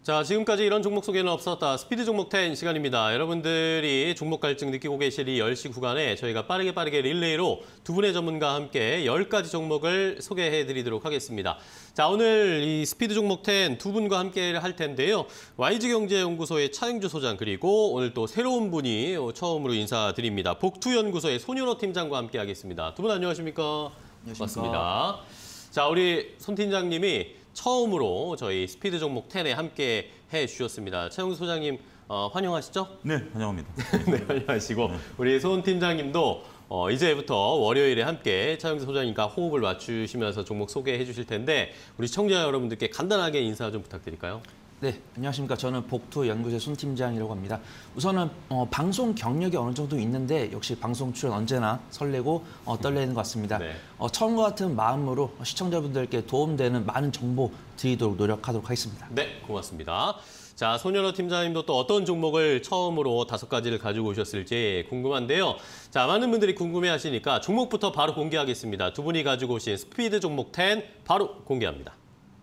자, 지금까지 이런 종목 소개는 없었다. 스피드 종목 10 시간입니다. 여러분들이 종목 갈증 느끼고 계실 이 10시 구간에 저희가 빠르게 릴레이로 두 분의 전문가와 함께 10가지 종목을 소개해드리도록 하겠습니다. 자, 오늘 이 스피드 종목 10 두 분과 함께 할 텐데요. YG경제연구소의 차영주 소장 그리고 오늘 또 새로운 분이 처음으로 인사드립니다. 복투연구소의 손윤호 팀장과 함께 하겠습니다. 두 분 안녕하십니까? 반갑습니다. 자, 우리 손 팀장님이 처음으로 저희 스피드 종목 10에 함께 해주셨습니다. 차영수 소장님 환영하시죠? 네, 환영합니다. 네, 환영하시고 우리 손 팀장님도 이제부터 월요일에 함께 차영수 소장님과 호흡을 맞추시면서 종목 소개해 주실 텐데 우리 시청자 여러분들께 간단하게 인사 좀 부탁드릴까요? 네, 안녕하십니까. 저는 복투연구소의 손 팀장이라고 합니다. 우선은 방송 경력이 어느 정도 있는데 역시 방송 출연 언제나 설레고 떨리는 것 같습니다. 네. 처음과 같은 마음으로 시청자분들께 도움되는 많은 정보 드리도록 노력하도록 하겠습니다. 네, 고맙습니다. 자, 손윤호 팀장님도 또 어떤 종목을 처음으로 5가지를 가지고 오셨을지 궁금한데요. 자, 많은 분들이 궁금해하시니까 종목부터 바로 공개하겠습니다. 두 분이 가지고 오신 스피드 종목 10 바로 공개합니다.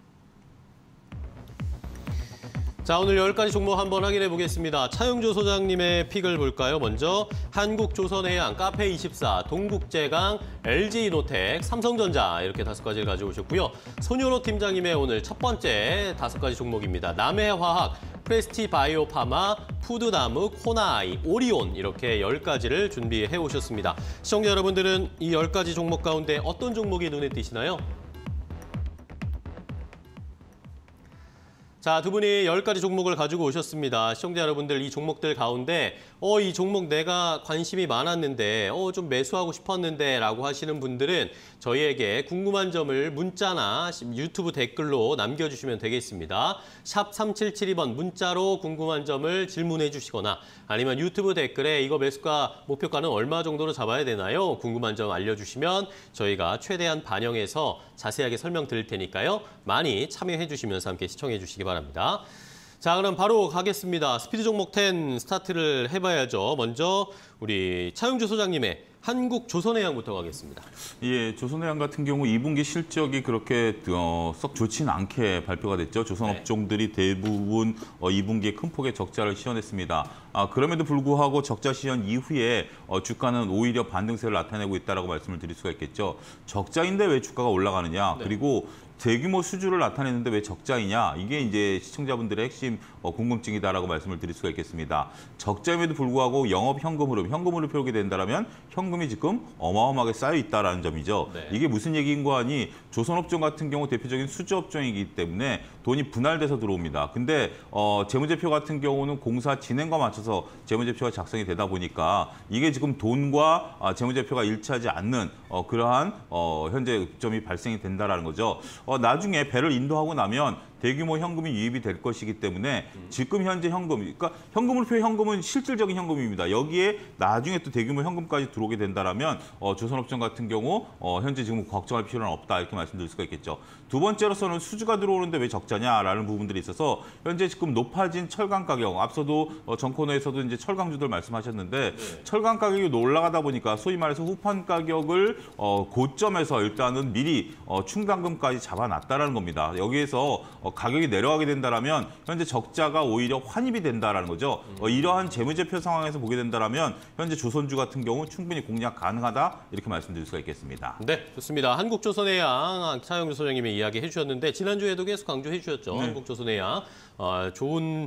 자, 오늘 10가지 종목 한번 확인해 보겠습니다. 차영주 소장님의 픽을 볼까요? 먼저 한국조선해양, 카페24, 동국제강, LG이노텍, 삼성전자 이렇게 5가지를 가지고 오셨고요. 손윤호 팀장님의 오늘 첫 번째 5가지 종목입니다. 남해화학, 프레스티바이오파마, 푸드나무, 코나아이, 오리온 이렇게 10가지를 준비해 오셨습니다. 시청자 여러분들은 이 10가지 종목 가운데 어떤 종목이 눈에 띄시나요? 자, 두 분이 10가지 종목을 가지고 오셨습니다. 시청자 여러분들 이 종목들 가운데 이 종목 내가 관심이 많았는데 좀 매수하고 싶었는데 라고 하시는 분들은 저희에게 궁금한 점을 문자나 유튜브 댓글로 남겨주시면 되겠습니다. 샵 3772번 문자로 궁금한 점을 질문해 주시거나 아니면 유튜브 댓글에 이거 매수가 목표가는 얼마 정도로 잡아야 되나요? 궁금한 점 알려주시면 저희가 최대한 반영해서 자세하게 설명드릴 테니까요. 많이 참여해 주시면서 함께 시청해 주시기 바랍니다. 자, 그럼 바로 가겠습니다. 스피드 종목 10 스타트를 해봐야죠. 먼저 우리 차영주 소장님의 한국조선해양부터 가겠습니다. 예, 조선해양 같은 경우 2분기 실적이 그렇게 썩 좋지는 않게 발표가 됐죠. 조선업종들이 대부분 2분기에 큰 폭의 적자를 시현했습니다. 그럼에도 불구하고 적자 시현 이후에 주가는 오히려 반등세를 나타내고 있다고 말씀을 드릴 수가 있겠죠. 적자인데 왜 주가가 올라가느냐. 네. 그리고 대규모 수주를 나타내는데 왜 적자이냐. 이게 이제 시청자분들의 핵심 궁금증이다라고 말씀을 드릴 수가 있겠습니다. 적자임에도 불구하고 영업 현금 흐름을 표게 된다면 현금이 지금 어마어마하게 쌓여 있다라는 점이죠. 네. 이게 무슨 얘기인가 하니 조선업종 같은 경우 대표적인 수주업종이기 때문에 돈이 분할돼서 들어옵니다. 근데 재무제표 같은 경우는 공사 진행과 맞춰서 재무제표가 작성이 되다 보니까 이게 지금 돈과 재무제표가 일치하지 않는 그러한 현재 점이 발생이 된다라는 거죠. 나중에 배를 인도하고 나면 대규모 현금이 유입이 될 것이기 때문에 지금 현재 현금, 그러니까 현금으로 현금은 실질적인 현금입니다. 여기에 나중에 또 대규모 현금까지 들어오게 된다라면 조선업종 같은 경우 현재 지금 걱정할 필요는 없다 이렇게 말씀드릴 수가 있겠죠. 두 번째로서는 수주가 들어오는데 왜 적자냐라는 부분들이 있어서 현재 지금 높아진 철강 가격, 앞서도 전 코너에서도 이제 철강주들 말씀하셨는데 네. 철강 가격이 올라가다 보니까 소위 말해서 후판 가격을 고점에서 일단은 미리 충당금까지 잡아놨다라는 겁니다. 여기에서 가격이 내려가게 된다라면 현재 적자가 오히려 환입이 된다라는 거죠. 이러한 재무제표 상황에서 보게 된다라면 현재 조선주 같은 경우 충분히 공략 가능하다 이렇게 말씀드릴 수가 있겠습니다. 네, 좋습니다. 한국조선해양 차영주 소장님이 이야기해 주셨는데 지난주에도 계속 강조해 주셨죠. 네. 한국조선해양 좋은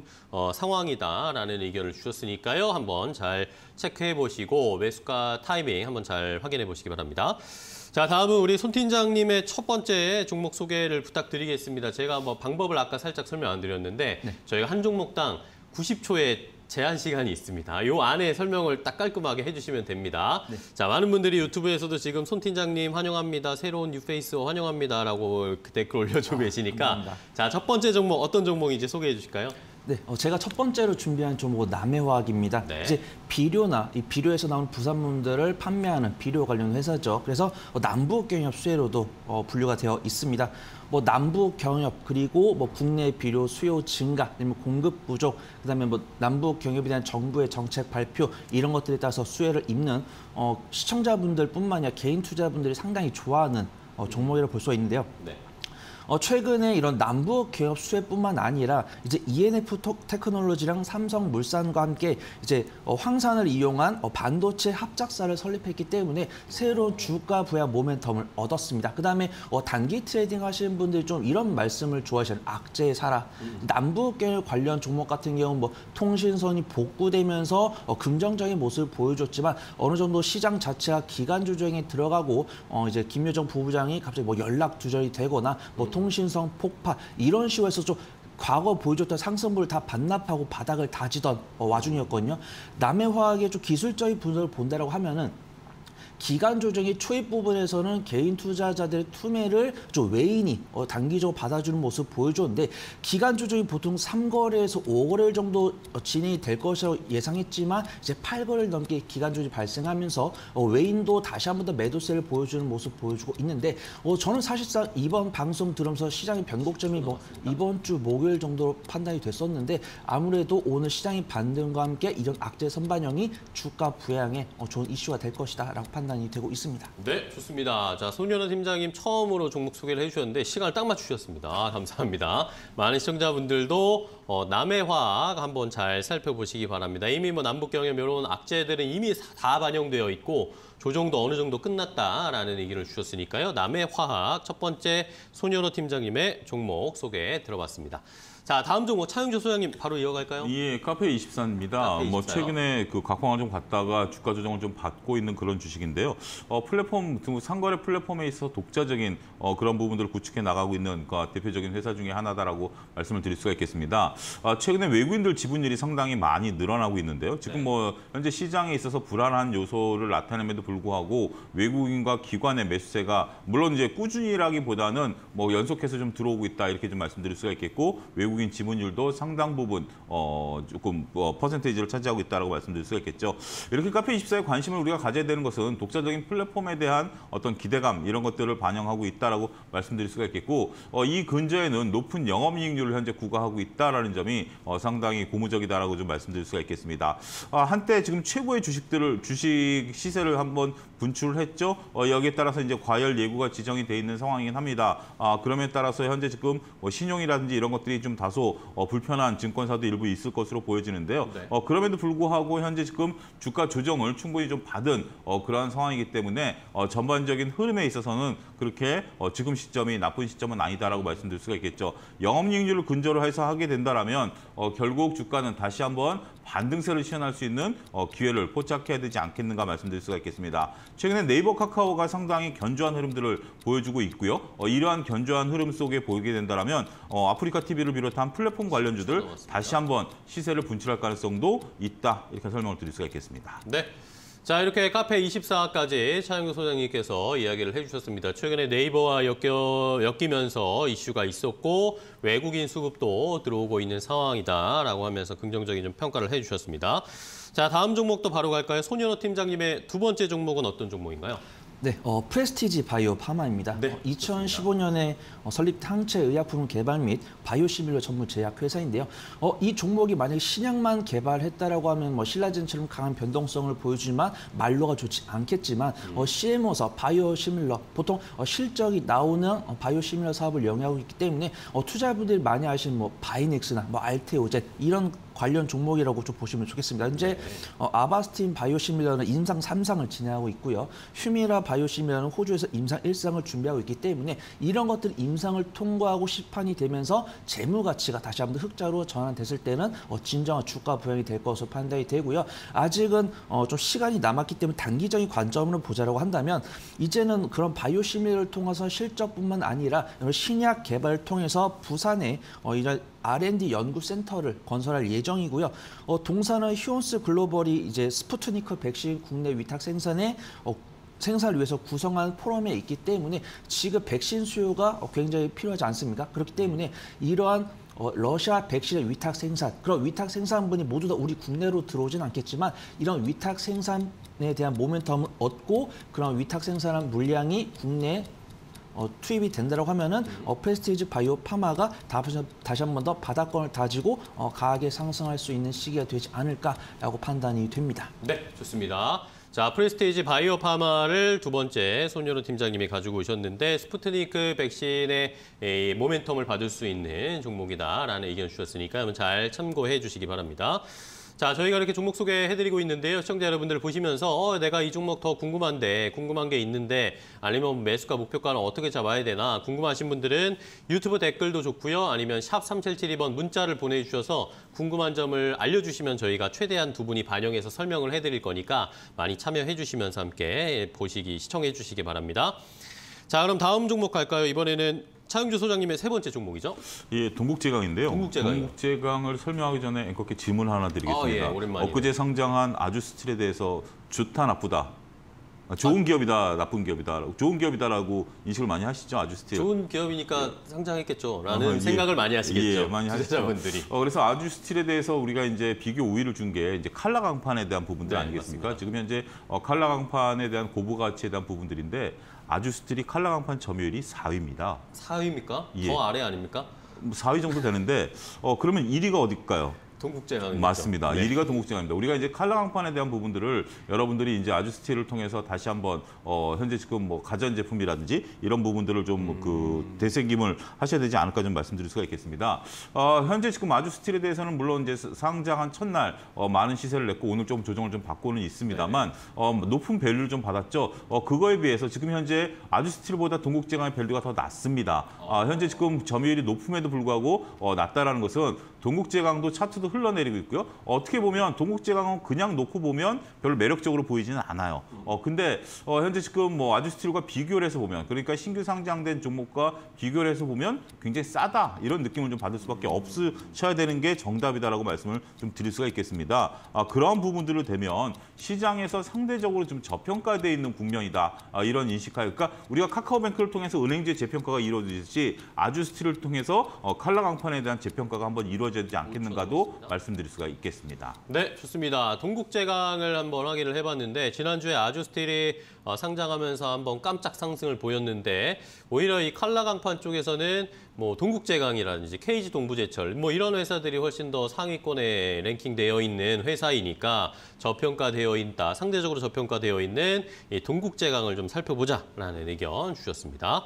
상황이다라는 의견을 주셨으니까요. 한번 잘 체크해 보시고 매수가 타이밍 한번 잘 확인해 보시기 바랍니다. 자, 다음은 우리 손 팀장님의 첫 번째 종목 소개를 부탁드리겠습니다. 제가 방법을 아까 살짝 설명 안 드렸는데 네. 저희가 한 종목당 90초의 제한 시간이 있습니다. 요 안에 설명을 딱 깔끔하게 해주시면 됩니다. 네. 자, 많은 분들이 유튜브에서도 지금 손 팀장님 환영합니다. 새로운 뉴페이스 환영합니다라고 댓글 올려주고 계시니까 감사합니다. 자, 첫 번째 종목 어떤 종목인지 소개해 주실까요? 네, 제가 첫 번째로 준비한 종목은 남해화학입니다. 네. 이제 비료나 이 비료에서 나오는 부산물들을 판매하는 비료 관련 회사죠. 그래서 남북 경협 수혜로도 분류가 되어 있습니다. 남북 경협 그리고 국내 비료 수요 증가, 아니면 공급 부족, 그다음에 남북 경협에 대한 정부의 정책 발표 이런 것들에 따라서 수혜를 입는 시청자분들뿐만 아니라 개인 투자분들이 상당히 좋아하는 종목이라고 볼 수가 있는데요. 네. 최근에 이런 남북 개업 수혜뿐만 아니라 이제 ENF 테크놀로지랑 삼성물산과 함께 이제 황산을 이용한 반도체 합작사를 설립했기 때문에 새로운 주가 부양 모멘텀을 얻었습니다. 그다음에 단기 트레이딩 하시는 분들이 좀 이런 말씀을 좋아하시는 악재에 살아. 남북 개업 관련 종목 같은 경우는 뭐 통신선이 복구되면서 긍정적인 모습을 보여줬지만 어느 정도 시장 자체가 기간 조정에 들어가고 이제 김여정 부부장이 갑자기 뭐 연락 두절이 되거나 뭐 통신선 폭파 이런 식으로 해서 좀 과거 보여줬던 상승분을 다 반납하고 바닥을 다지던 와중이었거든요. 남해화학의 좀 기술적인 분석을 본다라고 하면은 기간 조정의 초입 부분에서는 개인 투자자들의 투매를 좀 외인이 단기적으로 받아주는 모습 보여줬는데 기간 조정이 보통 3거래에서 5거래일 정도 진행이 될 것이라고 예상했지만 이제 8거래를 넘게 기간 조정이 발생하면서 외인도 다시 한 번 더 매도세를 보여주는 모습 보여주고 있는데 저는 사실상 이번 방송 들으면서 시장의 변곡점이 뭐 이번 주 목요일 정도로 판단이 됐었는데 아무래도 오늘 시장의 반등과 함께 이런 악재 선반영이 주가 부양에 좋은 이슈가 될 것이다라고 판단이 되고 있습니다. 네, 좋습니다. 자, 손연아 팀장님 처음으로 종목 소개를 해주셨는데 시간을 딱 맞추셨습니다. 감사합니다. 많은 시청자분들도 남해화학 한번 잘 살펴보시기 바랍니다. 이미 뭐 남북경협 이런 악재들은 이미 다 반영되어 있고 조정도 어느 정도 끝났다라는 얘기를 주셨으니까요. 남해화학 첫 번째 손연아 팀장님의 종목 소개 들어봤습니다. 자, 다음 종목 차영주 소장님 바로 이어갈까요? 예, 카페24입니다. 뭐 최근에 그 각광을 좀 받다가 주가 조정을 좀 받고 있는 그런 주식인데요. 플랫폼 상거래 플랫폼에 있어서 독자적인 그런 부분들을 구축해 나가고 있는 대표적인 회사 중에 하나다라고 말씀을 드릴 수가 있겠습니다. 최근에 외국인들 지분율이 상당히 많이 늘어나고 있는데요. 지금 뭐 현재 시장에 있어서 불안한 요소를 나타냄에도 불구하고 외국인과 기관의 매수세가 물론 이제 꾸준히라기보다는 뭐 연속해서 좀 들어오고 있다 이렇게 좀 말씀드릴 수가 있겠고 외국인 지분율도 상당 부분 조금 퍼센테이지를 차지하고 있다고 말씀드릴 수가 있겠죠. 이렇게 카페24에 관심을 우리가 가져야 되는 것은 독자적인 플랫폼에 대한 어떤 기대감 이런 것들을 반영하고 있다라고 말씀드릴 수가 있겠고 이 근저에는 높은 영업이익률을 현재 구가하고 있다라는 점이 상당히 고무적이다라고 좀 말씀드릴 수가 있겠습니다. 한때 지금 최고의 주식 시세를 한번 분출을 했죠. 여기에 따라서 이제 과열 예고가 지정이 돼 있는 상황이긴 합니다. 그럼에 따라서 현재 지금 신용이라든지 이런 것들이 좀 다소 불편한 증권사도 일부 있을 것으로 보여지는데요. 네. 그럼에도 불구하고 현재 지금 주가 조정을 충분히 좀 받은 그러한 상황이기 때문에 전반적인 흐름에 있어서는 그렇게 지금 시점이 나쁜 시점은 아니다라고 말씀드릴 수가 있겠죠. 영업이익률을 근저로 해서 하게 된다라면 결국 주가는 다시 한번 반등세를 시현할 수 있는 기회를 포착해야 되지 않겠는가 말씀드릴 수가 있겠습니다. 최근에 네이버 카카오가 상당히 견조한 흐름들을 보여주고 있고요. 이러한 견조한 흐름 속에 보이게 된다면 아프리카 TV를 비롯한 플랫폼 관련주들 다시 한번 시세를 분출할 가능성도 있다. 이렇게 설명을 드릴 수가 있겠습니다. 네. 자, 이렇게 카페24까지 차영규 소장님께서 이야기를 해주셨습니다. 최근에 네이버와 엮이면서 이슈가 있었고 외국인 수급도 들어오고 있는 상황이다라고 하면서 긍정적인 좀 평가를 해주셨습니다. 자, 다음 종목도 바로 갈까요? 손연아 팀장님의 두 번째 종목은 어떤 종목인가요? 네, 프레스티지 바이오 파마입니다. 네, 2015년에 설립 항체 의약품 개발 및 바이오시밀러 전문 제약 회사인데요. 이 종목이 만약에 신약만 개발했다라고 하면 뭐 신라젠처럼 강한 변동성을 보여주지만 말로가 좋지 않겠지만 CMO사 바이오시밀러 보통 실적이 나오는 바이오시밀러 사업을 영위하고 있기 때문에 투자자분들이 많이 아시는 뭐 바이넥스나 뭐 알테오젠 이런 관련 종목이라고 좀 보시면 좋겠습니다. 현재 아바스틴 바이오시밀러는 임상 3상을 진행하고 있고요. 휴미라 바이오시밀러는 호주에서 임상 1상을 준비하고 있기 때문에 이런 것들이 임상을 통과하고 시판이 되면서 재무 가치가 다시 한번 흑자로 전환됐을 때는 진정한 주가 부양이 될 것으로 판단이 되고요. 아직은 좀 시간이 남았기 때문에 단기적인 관점으로 보자라고 한다면 이제는 그런 바이오시밀러를 통해서 실적뿐만 아니라 신약 개발을 통해서 부산에 이런 R&D 연구센터를 건설할 예정이고요. 동사는 휴온스 글로벌이 이제 스푸트니크 백신 국내 위탁 생산을 위해서 구성한 포럼에 있기 때문에 지금 백신 수요가 굉장히 필요하지 않습니까? 그렇기 때문에 이러한 러시아 백신의 위탁 생산, 그런 위탁 생산분이 모두 다 우리 국내로 들어오진 않겠지만 이런 위탁 생산에 대한 모멘텀을 얻고 그런 위탁 생산한 물량이 국내에 투입이 된다고 하면은 프레스티지 바이오 파마가 다시 한 번 더 바닥권을 다지고 강하게 상승할 수 있는 시기가 되지 않을까라고 판단이 됩니다. 네, 좋습니다. 자, 프레스티지 바이오 파마를 두 번째 손연호 팀장님이 가지고 오셨는데 스푸트니크 백신의 모멘텀을 받을 수 있는 종목이다라는 의견 주셨으니까 한번 잘 참고해 주시기 바랍니다. 자, 저희가 이렇게 종목 소개해드리고 있는데요. 시청자 여러분들 보시면서 내가 이 종목 더 궁금한 게 있는데 아니면 매수가 목표가는 어떻게 잡아야 되나 궁금하신 분들은 유튜브 댓글도 좋고요. 아니면 샵 3772번 문자를 보내주셔서 궁금한 점을 알려주시면 저희가 최대한 두 분이 반영해서 설명을 해드릴 거니까 많이 참여해 주시면서 함께 시청해 주시기 바랍니다. 자, 그럼 다음 종목 갈까요? 이번에는 차영주 소장님의 세 번째 종목이죠? 예, 동국제강인데요. 동국제강이요. 동국제강을 설명하기 전에 앵커께 질문 하나 드리겠습니다. 예, 오랜만이네요. 엊그제 상장한 아주스틸에 대해서 좋다, 나쁘다. 좋은 기업이다, 나쁜 기업이다. 좋은 기업이다라고 인식을 많이 하시죠, 아주스틸. 좋은 기업이니까 상장했겠죠라는 예. 생각을 많이 하시겠죠. 예, 많이 하시죠. 투자자분들이. 그래서 아주스틸에 대해서 우리가 이제 비교 우위를 준 게 이제 칼라 강판에 대한 부분들 네, 아니겠습니까? 맞습니다. 지금 현재 칼라 강판에 대한 고부 가치에 대한 부분들인데 아주스틸이 칼라 강판 점유율이 4위입니다. 4위입니까? 예. 더 아래 아닙니까? 4위 정도 되는데 그러면 1위가 어딜까요? 동국제강이죠. 맞습니다. 네. 1위가 동국제강입니다. 우리가 이제 칼라 강판에 대한 부분들을 여러분들이 이제 아주스틸을 통해서 다시 한번 현재 지금 뭐 가전 제품이라든지 이런 부분들을 좀 되새김을 하셔야 되지 않을까 좀 말씀드릴 수가 있겠습니다. 현재 지금 아주스틸에 대해서는 물론 이제 상장한 첫날 많은 시세를 냈고 오늘 좀 조정을 좀 받고는 있습니다만 높은 밸류를 좀 받았죠. 그거에 비해서 지금 현재 아주스틸보다 동국제강의 밸류가 더 낮습니다. 현재 지금 점유율이 높음에도 불구하고 낮다라는 것은 동국제강도 차트도 흘러내리고 있고요. 어떻게 보면 동국제강은 그냥 놓고 보면 별로 매력적으로 보이지는 않아요. 근데 현재 지금 뭐 아주스틸과 비교를 해서 보면 그러니까 신규 상장된 종목과 비교를 해서 보면 굉장히 싸다 이런 느낌을 좀 받을 수밖에 없으셔야 되는 게 정답이다라고 말씀을 좀 드릴 수가 있겠습니다. 그러한 부분들을 되면 시장에서 상대적으로 좀 저평가되어 있는 국면이다 이런 인식하에 그러니까 우리가 카카오뱅크를 통해서 은행주의 재평가가 이루어지듯이 아주스틸을 통해서 칼라 강판에 대한 재평가가 한번 이루어지지 않겠는가도 말씀드릴 수가 있겠습니다. 네, 좋습니다. 동국제강을 한번 확인을 해봤는데 지난주에 아주스틸이 상장하면서 한번 깜짝 상승을 보였는데 오히려 이 칼라 강판 쪽에서는 뭐 동국제강이라든지 KG 동부제철 뭐 이런 회사들이 훨씬 더 상위권에 랭킹되어 있는 회사이니까 저평가되어 있다, 상대적으로 저평가되어 있는 이 동국제강을 좀 살펴보자라는 의견 주셨습니다.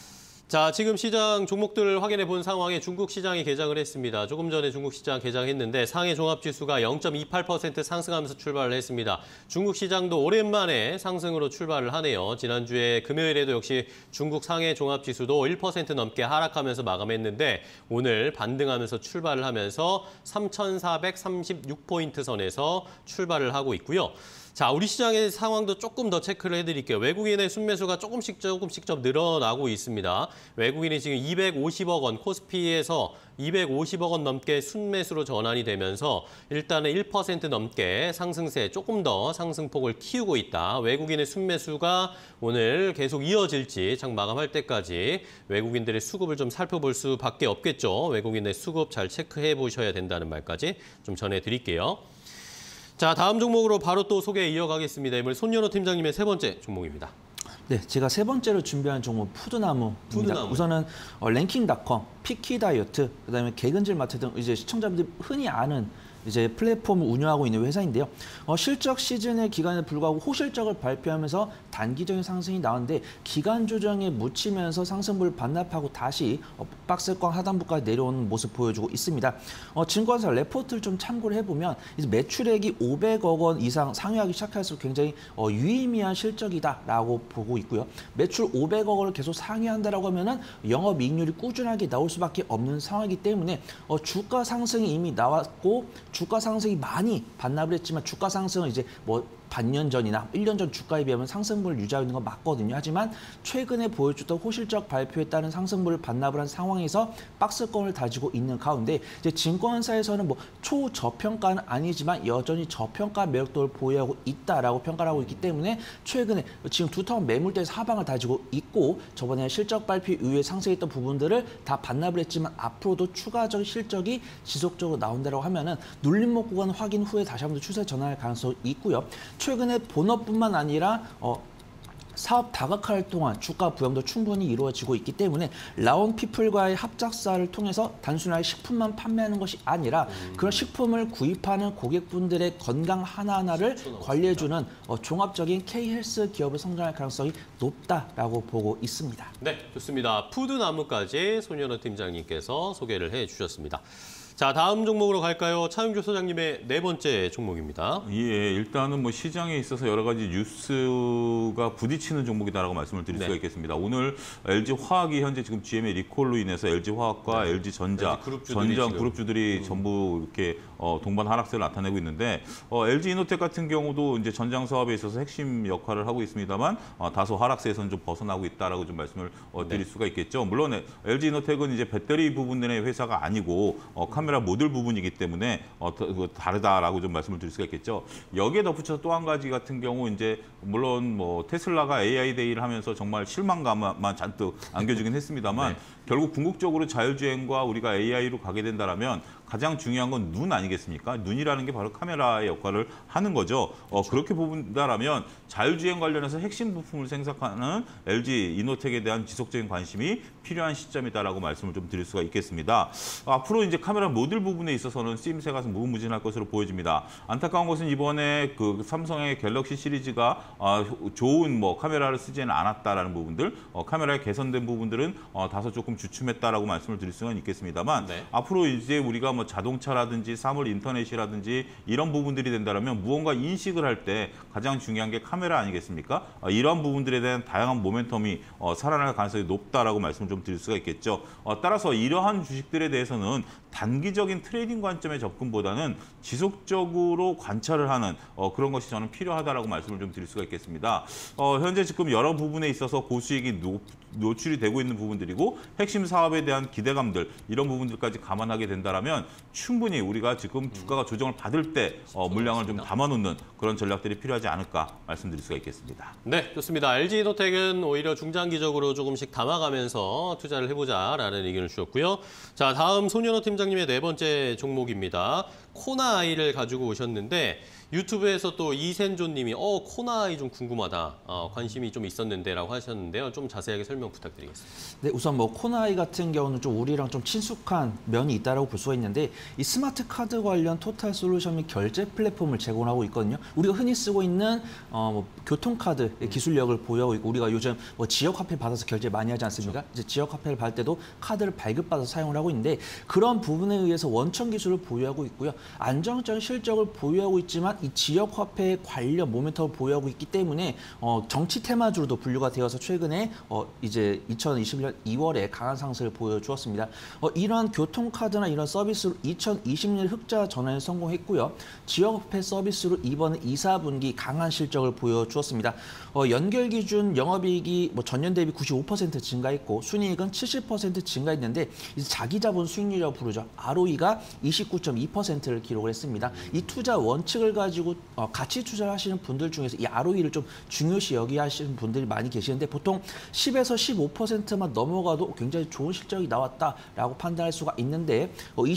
자, 지금 시장 종목들을 확인해 본 상황에 중국 시장이 개장을 했습니다. 조금 전에 중국 시장 개장했는데 상해 종합지수가 0.28% 상승하면서 출발을 했습니다. 중국 시장도 오랜만에 상승으로 출발을 하네요. 지난주에 금요일에도 역시 중국 상해 종합지수도 1% 넘게 하락하면서 마감했는데 오늘 반등하면서 출발을 하면서 3,436포인트 선에서 출발을 하고 있고요. 자, 우리 시장의 상황도 조금 더 체크를 해드릴게요. 외국인의 순매수가 조금씩 좀 늘어나고 있습니다. 외국인이 지금 250억 원, 코스피에서 250억 원 넘게 순매수로 전환이 되면서 일단은 1% 넘게 상승세, 조금 더 상승폭을 키우고 있다. 외국인의 순매수가 오늘 계속 이어질지 장 마감할 때까지 외국인들의 수급을 좀 살펴볼 수밖에 없겠죠. 외국인의 수급 잘 체크해 보셔야 된다는 말까지 좀 전해드릴게요. 자, 다음 종목으로 바로 또 소개 이어가겠습니다. 이번에 손연호 팀장님의 세 번째 종목입니다. 네, 제가 세 번째로 준비한 종목 푸드나무입니다. 푸드나무. 우선은 랭킹닷컴, 피키다이어트, 그다음에 개근질마트 등 이제 시청자분들이 흔히 아는 이제 플랫폼을 운영하고 있는 회사인데요. 실적 시즌의 기간에 불구하고 호실적을 발표하면서 단기적인 상승이 나왔는데 기간 조정에 묻히면서 상승분을 반납하고 다시 박스권 하단부까지 내려오는 모습 보여주고 있습니다. 증권사 레포트를 좀 참고를 해보면 이제 매출액이 500억 원 이상 상회하기 시작할수록 굉장히 유의미한 실적이다라고 보고 있고요. 매출 500억 원을 계속 상회한다라고 하면은 영업이익률이 꾸준하게 나올 수밖에 없는 상황이기 때문에 주가 상승이 이미 나왔고 주가 상승이 많이 반납을 했지만 주가 상승은 이제 뭐 반년 전이나 1년 전 주가에 비하면 상승분을 유지하고 있는 건 맞거든요. 하지만 최근에 보여줬던 호실적 발표에 따른 상승분을 반납을 한 상황에서 박스권을 다지고 있는 가운데 이제 증권사에서는 뭐 초저평가는 아니지만 여전히 저평가 매력도를 보유하고 있다라고 평가를 하고 있기 때문에 최근에 지금 두터운 매물대에서 하방을 다지고 있고 저번에 실적 발표 이후에 상승했던 부분들을 다 반납을 했지만 앞으로도 추가적 실적이 지속적으로 나온다고 하면은 눌림목 구간 확인 후에 다시 한번 추세 전환할 가능성이 있고요. 최근에 본업뿐만 아니라 사업 다각화를 통한 주가 부양도 충분히 이루어지고 있기 때문에 라온피플과의 합작사를 통해서 단순하게 식품만 판매하는 것이 아니라 그런 식품을 구입하는 고객분들의 건강 하나하나를 관리해주는 종합적인 K헬스 기업을 성장할 가능성이 높다라고 보고 있습니다. 네, 좋습니다. 푸드나무까지 손현호 팀장님께서 소개를 해주셨습니다. 자, 다음 종목으로 갈까요? 차용조 소장님의 네 번째 종목입니다. 예, 일단은 뭐 시장에 있어서 여러 가지 뉴스가 부딪히는 종목이다라고 말씀을 드릴 수가 있겠습니다. 오늘 LG화학이 현재 지금 GM의 리콜로 인해서 LG화학과 LG전자, 그룹주들이 전부 이렇게 동반 하락세를 나타내고 있는데 LG이노텍 같은 경우도 이제 전장 사업에 있어서 핵심 역할을 하고 있습니다만 다소 하락세에서는 좀 벗어나고 있다라고 좀 말씀을 드릴 수가 있겠죠. 물론 LG이노텍은 이제 배터리 부분의 회사가 아니고 카메라 모듈 부분이기 때문에 다르다라고 좀 말씀을 드릴 수가 있겠죠. 여기에 덧붙여서 또 한 가지 같은 경우 이제 물론 뭐 테슬라가 AI 데이를 하면서 정말 실망감만 잔뜩 안겨주긴 했습니다만 결국 궁극적으로 자율주행과 우리가 AI로 가게 된다라면 가장 중요한 건 눈 아니겠습니까? 눈이라는 게 바로 카메라의 역할을 하는 거죠. 그렇게 본다라면 자율주행 관련해서 핵심 부품을 생산하는 LG 이노텍에 대한 지속적인 관심이 필요한 시점이다라고 말씀을 좀 드릴 수가 있겠습니다. 앞으로 이제 카메라 모듈 부분에 있어서는 쓰임새가 무궁무진할 것으로 보여집니다. 안타까운 것은 이번에 그 삼성의 갤럭시 시리즈가 좋은 뭐 카메라를 쓰지는 않았다라는 부분들, 카메라에 개선된 부분들은 다소 조금 주춤했다라고 말씀을 드릴 수는 있겠습니다만 앞으로 이제 우리가 뭐 자동차라든지 사물 인터넷이라든지 이런 부분들이 된다면 무언가 인식을 할 때 가장 중요한 게 카메라 아니겠습니까? 이런 부분들에 대한 다양한 모멘텀이 살아날 가능성이 높다라고 말씀을 좀 드릴 수가 있겠죠. 따라서 이러한 주식들에 대해서는 단기적인 트레이딩 관점의 접근보다는 지속적으로 관찰을 하는 그런 것이 저는 필요하다라고 말씀을 좀 드릴 수가 있겠습니다. 현재 지금 여러 부분에 있어서 고수익이 노출이 되고 있는 부분들이고 핵심 사업에 대한 기대감들 이런 부분들까지 감안하게 된다면 충분히 우리가 지금 주가가 조정을 받을 때 물량을 좀 담아놓는 그런 전략들이 필요하지 않을까 말씀드릴 수가 있겠습니다. 네, 좋습니다. LG이노텍은 오히려 중장기적으로 조금씩 담아가면서 투자를 해보자라는 의견을 주셨고요. 자, 다음 손현호 팀장님의 네 번째 종목입니다. 코나아이를 가지고 오셨는데 유튜브에서 또 이센조님이 코나아이 좀 궁금하다, 관심이 좀 있었는데라고 하셨는데요. 좀 자세하게 설명 부탁드리겠습니다. 네, 우선 뭐 코나아이 같은 경우는 좀 우리랑 좀 친숙한 면이 있다라고 볼 수가 있는데 이 스마트 카드 관련 토탈 솔루션 및 결제 플랫폼을 제공하고 있거든요. 우리가 흔히 쓰고 있는 뭐 교통카드 기술력을 보유하고 있고 우리가 요즘 뭐 지역 화폐 받아서 결제 많이 하지 않습니까? 이제 지역 화폐를 받을 때도 카드를 발급받아서 사용을 하고 있는데 그런 부분에 의해서 원천 기술을 보유하고 있고요. 안정적인 실적을 보유하고 있지만 이 지역 화폐 관련 모멘텀을 보유하고 있기 때문에 정치 테마주로도 분류가 되어서 최근에 이제 2021년 2월에 강한 상승을 보여주었습니다. 이러한 교통카드나 이런 서비스로 2020년 흑자 전환에 성공했고요. 지역 화폐 서비스로 이번 2, 4분기 강한 실적을 보여주었습니다. 연결 기준 영업이익이 뭐 전년 대비 95% 증가했고 순이익은 70% 증가했는데 이제 자기 자본 수익률이라고 부르죠. ROE가 29.2%를 기록을 했습니다. 이 투자 원칙을 가지고 가치 투자를 하시는 분들 중에서 이 ROE를 좀 중요시 여기하시는 분들이 많이 계시는데 보통 10에서 15%만 넘어가도 굉장히 좋은 실적이 나왔다라고 판단할 수가 있는데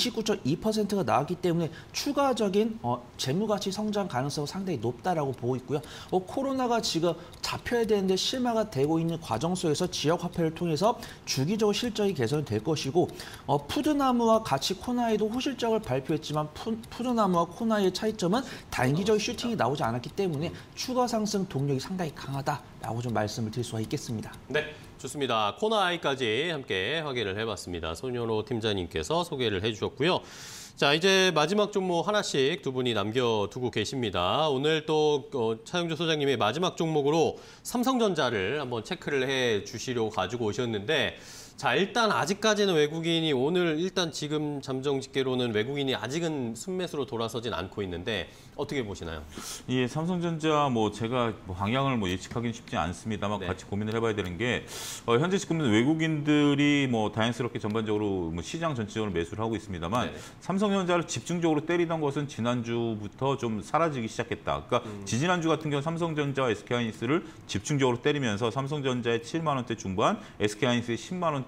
29.2%가 나왔기 때문에 추가적인 재무가치 성장 가능성은 상당히 높다라고 보고 있고요. 코로나가 지금 잡혀야 되는데 실마가 되고 있는 과정 속에서 지역 화폐를 통해서 주기적으로 실적이 개선될 것이고 푸드나무와 같이 코나이도 호실적을 발표했지만 푸드나무와 코나이의 차이점은 단기적 슈팅이 나오지 않았기 때문에 추가 상승 동력이 상당히 강하다라고 좀 말씀을 드릴 수가 있겠습니다. 네, 좋습니다. 코나아이까지 함께 확인을 해봤습니다. 손현호 팀장님께서 소개를 해주셨고요. 자, 이제 마지막 종목 하나씩 두 분이 남겨두고 계십니다. 오늘 또 차용조 소장님의 마지막 종목으로 삼성전자를 한번 체크를 해 주시려고 가지고 오셨는데 자, 일단 아직까지는 외국인이 오늘 일단 지금 잠정 집계로는 외국인이 아직은 순매수로 돌아서진 않고 있는데 어떻게 보시나요? 예, 삼성전자 뭐 제가 방향을 뭐 예측하기는 쉽지 않습니다만 같이 고민을 해봐야 되는 게 현재 지금 외국인들이 뭐 다행스럽게 전반적으로 뭐 시장 전체적으로 매수를 하고 있습니다만 삼성전자를 집중적으로 때리던 것은 지난주부터 좀 사라지기 시작했다. 그러니까 지지난주 같은 경우 삼성전자와 SK하이닉스를 집중적으로 때리면서 삼성전자의 7만 원대 중반, SK하이닉스의 10만 원대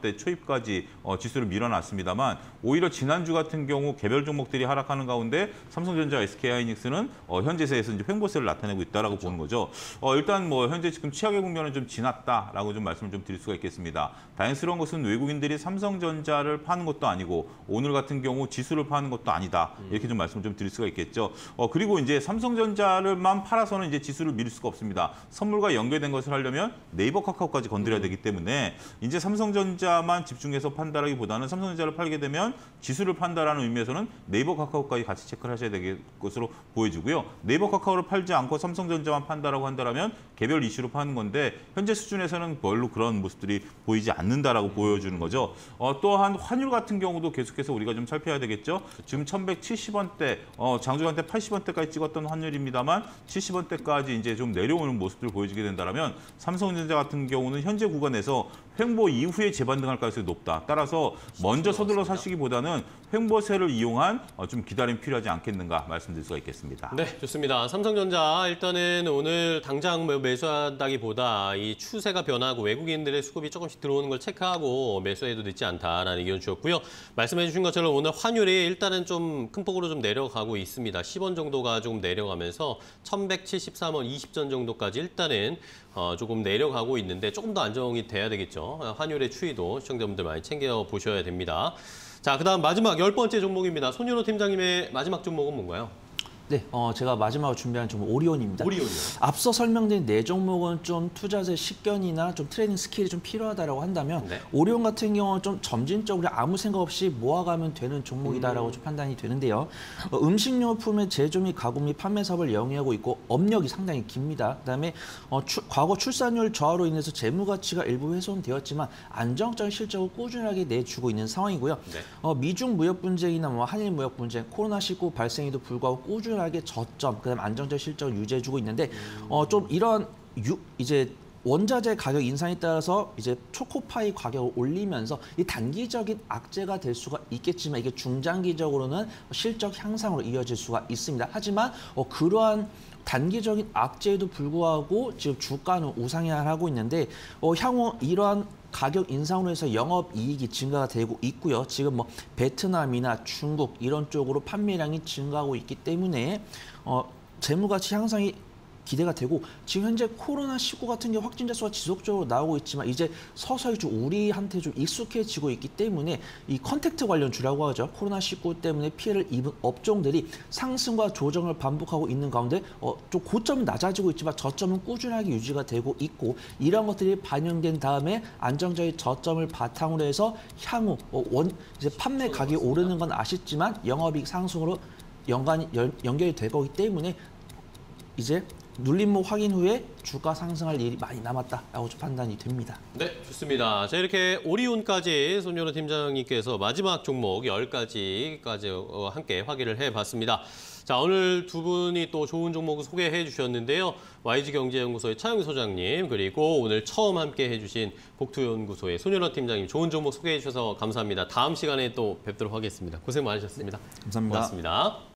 70만 원대 초입까지 지수를 밀어놨습니다만 오히려 지난주 같은 경우 개별 종목들이 하락하는 가운데 삼성전자, SK하이닉스는 현재세에서 이제 횡보세를 나타내고 있다라고 보는 거죠. 일단 뭐 현재 지금 최악의 국면은 좀 지났다라고 좀 말씀을 좀 드릴 수가 있겠습니다. 다행스러운 것은 외국인들이 삼성전자를 파는 것도 아니고 오늘 같은 경우 지수를 파는 것도 아니다. 이렇게 좀 말씀을 좀 드릴 수가 있겠죠. 그리고 이제 삼성전자를만 팔아서는 이제 지수를 밀 수가 없습니다. 선물과 연계된 것을 하려면 네이버 카카오까지 건드려야 되기 때문에 이제 삼성전자만 집중해서 판다라기보다는 삼성전자를 팔게 되면 지수를 판다라는 의미에서는 네이버 카카오까지 같이 체크를 하셔야 될 것으로 보여지고요. 네이버 카카오를 팔지 않고 삼성전자만 판다라고 한다면 개별 이슈로 파는 건데 현재 수준에서는 별로 그런 모습들이 보이지 않는다라고 보여주는 거죠. 또한 환율 같은 경우도 계속해서 우리가 좀 살펴야 되겠죠. 지금 1170원대, 장중한 때 80원대까지 찍었던 환율입니다만 70원대까지 이제 좀 내려오는 모습들을 보여주게 된다면 삼성전자 같은 경우는 현재 구간에서 횡보 이후에 재반등할 가능성이 높다. 따라서 먼저 서둘러 사시기보다는 횡보세를 이용한 좀 기다림이 필요하지 않겠는가 말씀드릴 수가 있겠습니다. 네, 좋습니다. 삼성전자 일단은 오늘 당장 매수한다기보다 이 추세가 변하고 외국인들의 수급이 조금씩 들어오는 걸 체크하고 매수해도 늦지 않다라는 의견 주셨고요. 말씀해 주신 것처럼 오늘 환율이 일단은 좀 큰 폭으로 좀 내려가고 있습니다. 10원 정도가 조금 내려가면서 1173원 20전 정도까지 일단은 조금 내려가고 있는데 조금 더 안정이 돼야 되겠죠. 환율의 추이도 시청자분들 많이 챙겨 보셔야 됩니다. 자, 그다음 마지막 10번째 종목입니다. 손윤호 팀장님의 마지막 종목은 뭔가요? 네, 제가 마지막으로 준비한 종목 오리온입니다. 오리온이요. 앞서 설명드린 네 종목은 좀 투자자의 식견이나 좀 트레이딩 스킬이 좀 필요하다라고 한다면 네. 오리온 같은 경우는 좀 점진적으로 아무 생각 없이 모아가면 되는 종목이다라고 좀 판단이 되는데요. 음식료품의 제조 및 가구 및 판매 사업을 영위하고 있고 업력이 상당히 깁니다. 그다음에 과거 출산율 저하로 인해서 재무 가치가 일부 훼손되었지만 안정적인 실적을 꾸준하게 내주고 있는 상황이고요. 네. 미중 무역 분쟁이나 뭐 한일 무역 분쟁, 코로나19 발생에도 불구하고 꾸준하게 저점, 그다음 안정적 실적을 유지해주고 있는데 좀 이런 이제 원자재 가격 인상에 따라서 이제 초코파이 가격을 올리면서 이 단기적인 악재가 될 수가 있겠지만 이게 중장기적으로는 실적 향상으로 이어질 수가 있습니다. 하지만 그러한 단기적인 악재에도 불구하고 지금 주가는 우상향하고 있는데 향후 이러한 가격 인상으로 해서 영업이익이 증가가 되고 있고요. 지금 뭐 베트남이나 중국 이런 쪽으로 판매량이 증가하고 있기 때문에 재무가치 향상이 기대가 되고 지금 현재 코로나19 같은 경우 확진자 수가 지속적으로 나오고 있지만 이제 서서히 좀 우리한테 좀 익숙해지고 있기 때문에 이 컨택트 관련주라고 하죠. 코로나19 때문에 피해를 입은 업종들이 상승과 조정을 반복하고 있는 가운데 좀 고점은 낮아지고 있지만 저점은 꾸준하게 유지가 되고 있고 이런 것들이 반영된 다음에 안정적인 저점을 바탕으로 해서 향후 이제 판매 가격이 오르는 건 아쉽지만 영업이익 상승으로 연결이 되고 있기 때문에 이제 눌림목 확인 후에 주가 상승할 일이 많이 남았다라고 판단이 됩니다. 네, 좋습니다. 자, 이렇게 오리온까지 손윤호 팀장님께서 마지막 종목 10가지까지 함께 확인을 해봤습니다. 자, 오늘 두 분이 또 좋은 종목 소개해 주셨는데요. YG경제연구소의 차영규 소장님 그리고 오늘 처음 함께 해주신 복투연구소의 손윤호 팀장님 좋은 종목 소개해 주셔서 감사합니다. 다음 시간에 또 뵙도록 하겠습니다. 고생 많으셨습니다. 감사합니다. 고맙습니다.